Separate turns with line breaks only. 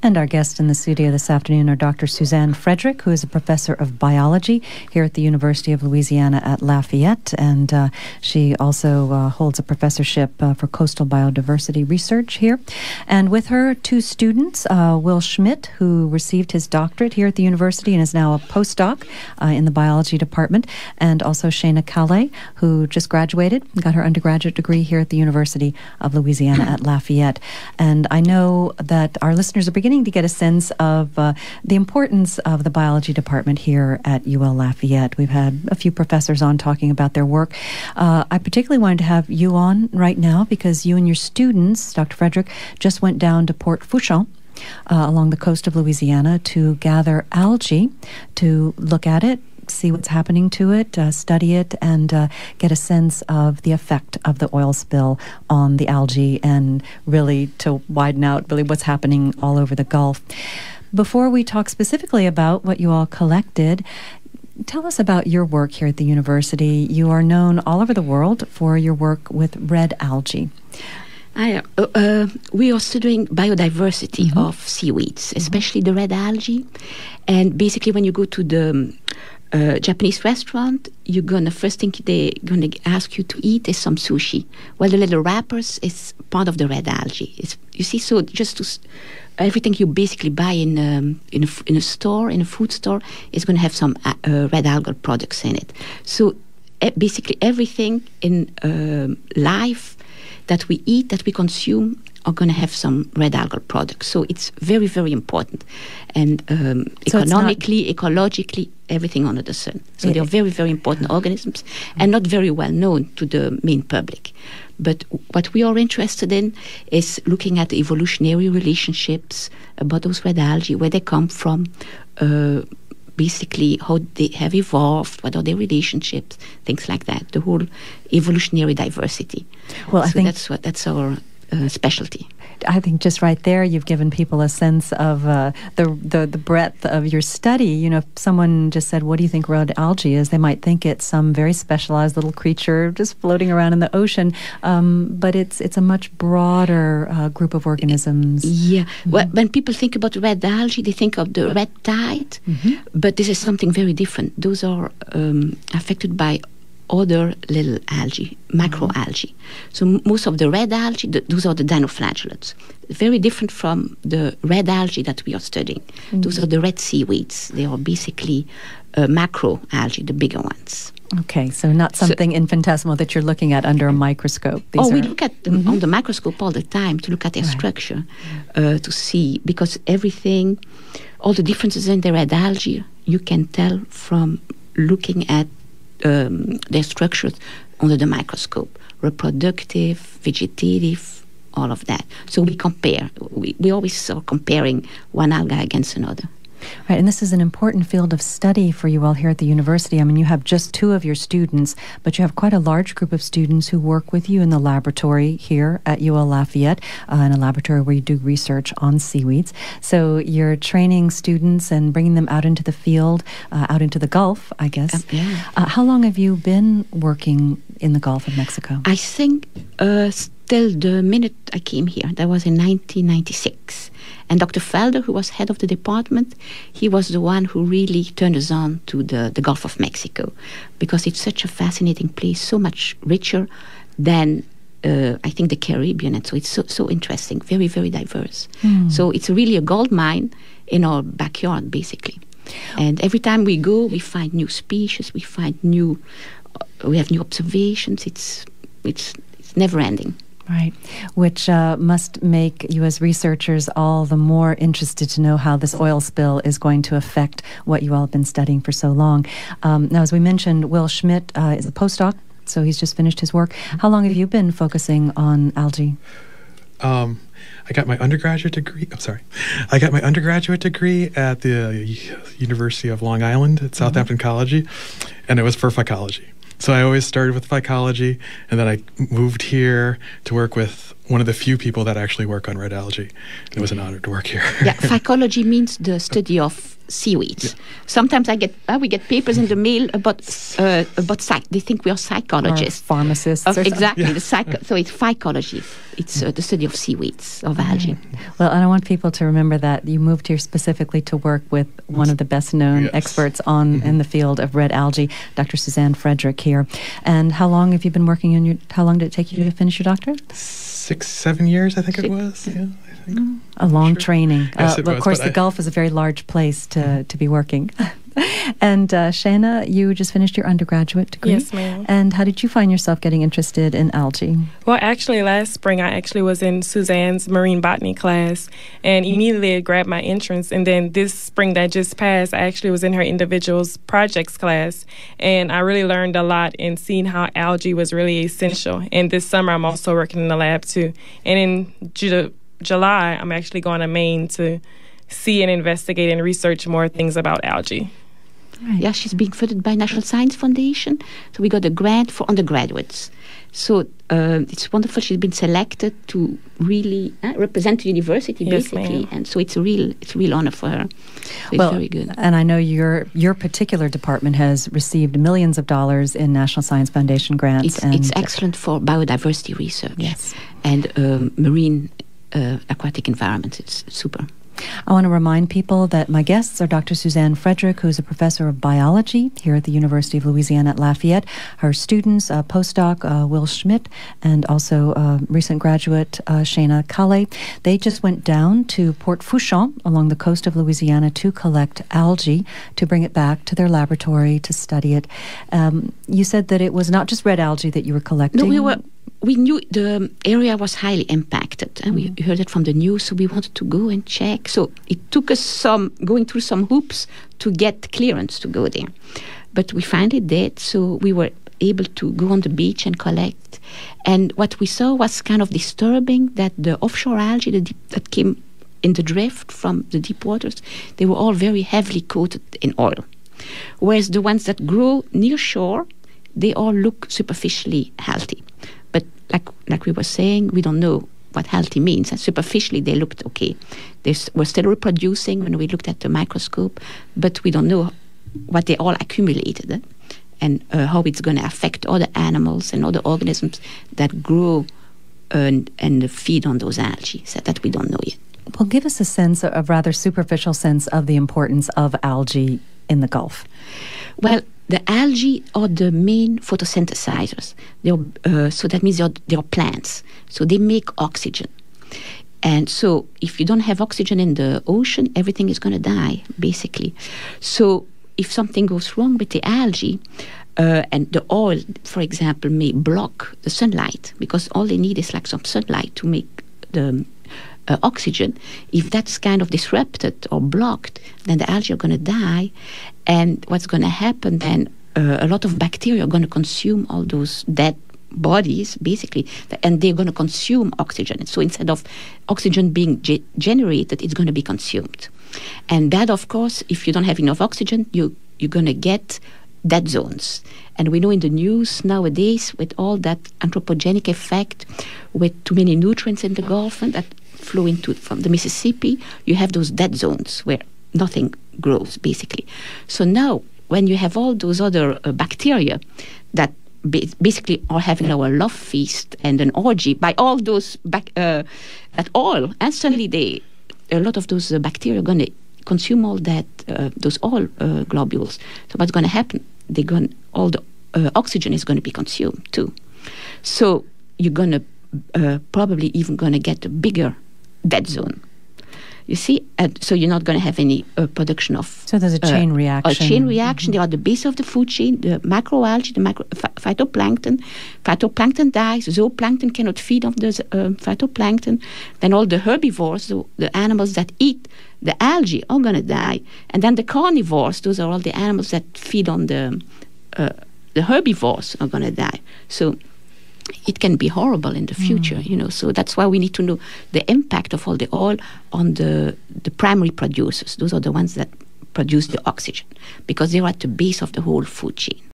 And our guests in the studio this afternoon are Dr. Suzanne Frederick, who is a professor of biology here at the University of Louisiana at Lafayette. And she also holds a professorship for coastal biodiversity research here. And with her, two students, Will Schmidt, who received his doctorate here at the university and is now a postdoc in the biology department, and also Shana Calais, who just graduated and got her undergraduate degree here at the University of Louisiana at Lafayette. And I know that our listeners are beginning to get a sense of the importance of the biology department here at UL Lafayette. We've had a few professors on talking about their work. I particularly wanted to have you on right now because you and your students, Dr. Frederick, just went down to Port Fourchon along the coast of Louisiana to gather algae, to look at it, see what's happening to it, study it, and get a sense of the effect of the oil spill on the algae and really to widen out really what's happening all over the Gulf. Before we talk specifically about what you all collected, tell us about your work here at the university. You are known all over the world for your work with red algae.
We are studying biodiversity of seaweeds, especially the red algae. And basically when you go to the Japanese restaurant, you're gonna first thing they're gonna ask you to eat is some sushi. Well, the little wrappers is part of the red algae. You see, so just to everything you basically buy in a store, in a food store, is going to have some red algal products in it. So basically everything in life that we eat, that we consume, are going to have some red algal products. So it's very, very important. And economically, ecologically, everything under the sun. So they are very, very important organisms and not very well known to the main public. But what we are interested in is looking at the evolutionary relationships about those red algae, where they come from, basically how they have evolved, what are their relationships, things like that, the whole evolutionary diversity. Well, I think that's our specialty.
I think just right there, you've given people a sense of the breadth of your study. You know, if someone just said, "What do you think red algae is?" they might think it's some very specialized little creature just floating around in the ocean. But it's a much broader group of organisms.
Yeah. Well, when people think about red algae, they think of the red tide, but this is something very different. Those are affected by other little algae, macroalgae. So most of the red algae, those are the dinoflagellates. Very different from the red algae that we are studying. Those are the red seaweeds. They are basically macroalgae, the bigger ones.
Okay, so not something infinitesimal that you're looking at under a microscope.
We look at them on the microscope all the time to look at their structure, to see, because everything, all the differences in the red algae, you can tell from looking at their structures under the microscope, reproductive, vegetative, all of that. So we compare. We always are comparing one alga against another.
Right, and this is an important field of study for you all here at the university. I mean, you have just two of your students, but you have quite a large group of students who work with you in the laboratory here at UL Lafayette, in a laboratory where you do research on seaweeds. So you're training students and bringing them out into the field, out into the Gulf, I guess. How long have you been working in the Gulf of Mexico?
I think till the minute I came here, that was in 1996. And Dr. Felder, who was head of the department, he was the one who really turned us on to the Gulf of Mexico, because it's such a fascinating place, so much richer than I think the Caribbean, and so it's so interesting, very, very diverse. So it's really a gold mine in our backyard, basically. And every time we go, we find new species, we have new observations. It's never ending.
Right, which must make you as researchers all the more interested to know how this oil spill is going to affect what you all have been studying for so long. Now, as we mentioned, Will Schmidt is a postdoc, so he's just finished his work. How long have you been focusing on algae?
I got my undergraduate degree. I got my undergraduate degree at the University of Long Island at Southampton College, and it was for phycology. So I always started with phycology, and then I moved here to work with one of the few people that actually work on red algae. It was an honor to work here.
Phycology means the study of seaweeds. Sometimes we get papers in the mail about they think we are psychologists,
or pharmacists.
Exactly, so it's phycology. It's the study of seaweeds, of algae.
Well, and I want people to remember that you moved here specifically to work with one of the best-known experts in the field of red algae, Dr. Suzanne Frederick here. And how long have you been working on how long did it take you to finish your doctorate?
6-7 years, I think it was. Yeah, I think.
A long training.
Yes, it was,
of course, the Gulf is a very large place to be working. And Shana, you just finished your undergraduate degree.
Yes, ma'am.
And how did you find yourself getting interested in algae?
Well, actually, last spring, I actually was in Suzanne's marine botany class, and immediately it grabbed my interest. And then this spring that just passed, I actually was in her individuals projects class, and I really learned a lot in seeing how algae was really essential. And this summer, I'm also working in the lab, too. And in July, I'm actually going to Maine to see and investigate and research more things about algae.
Right. Yeah, she's being funded by National Science Foundation. So we got a grant for undergraduates. So it's wonderful. She's been selected to really represent the university, basically.
Yes,
and so it's a real honor for her. So it's very good.
And I know your particular department has received millions of dollars in National Science Foundation grants.
It's excellent for biodiversity research.
Yes.
And marine aquatic environments. It's super.
I want to remind people that my guests are Dr. Suzanne Frederick, who's a professor of biology here at the University of Louisiana at Lafayette. Her students, postdoc Will Schmidt, and also recent graduate Shana Kale. They just went down to Port Fouchon along the coast of Louisiana to collect algae, to bring it back to their laboratory to study it. You said that it was not just red algae that you were collecting.
No, we knew the area was highly impacted, and we heard it from the news, so we wanted to go and check. So it took us going through some hoops to get clearance to go there. But we finally did, so we were able to go on the beach and collect. And what we saw was kind of disturbing, that the offshore algae that came in the drift from the deep waters, they were all very heavily coated in oil. Whereas the ones that grow near shore, they all look superficially healthy. But like we were saying, we don't know what healthy means. And superficially, they looked okay. We're still reproducing when we looked at the microscope, but we don't know what they all accumulated and how it's going to affect other animals and other organisms that grow and feed on those algae. So that we don't know yet.
Well, give us a sense, a rather superficial sense of the importance of algae in the Gulf.
Well, the algae are the main photosynthesizers. So that means they are plants. So they make oxygen. And so if you don't have oxygen in the ocean, everything is going to die, basically. So if something goes wrong with the algae, and the oil, for example, may block the sunlight, because all they need is like some sunlight to make the oxygen. If that's kind of disrupted or blocked, then the algae are going to die. And what's going to happen then, a lot of bacteria are going to consume all those dead bodies, basically, and they're going to consume oxygen. So instead of oxygen being generated, it's going to be consumed. And that, of course, if you don't have enough oxygen, you're going to get dead zones. And we know in the news nowadays, with all that anthropogenic effect, with too many nutrients in the Gulf and that flow from the Mississippi, you have those dead zones where nothing grows, basically. So now, when you have all those other bacteria that basically are having our love feast and an orgy by all those that oil, and suddenly a lot of those bacteria are going to consume all that those oil globules. So what's going to happen? All the oxygen is going to be consumed too. So you're going to probably even going to get a bigger dead zone. You see, so you're not going to have any production of...
So there's a chain reaction.
A chain reaction. They are the base of the food chain, the macroalgae, phytoplankton. Phytoplankton dies, zooplankton cannot feed on the phytoplankton. Then all the herbivores, the animals that eat the algae, are going to die. And then the carnivores, those are all the animals that feed on the herbivores, are going to die. So it can be horrible in the future, So that's why we need to know the impact of all the oil on the primary producers. Those are the ones that produce the oxygen, because they are at the base of the whole food chain.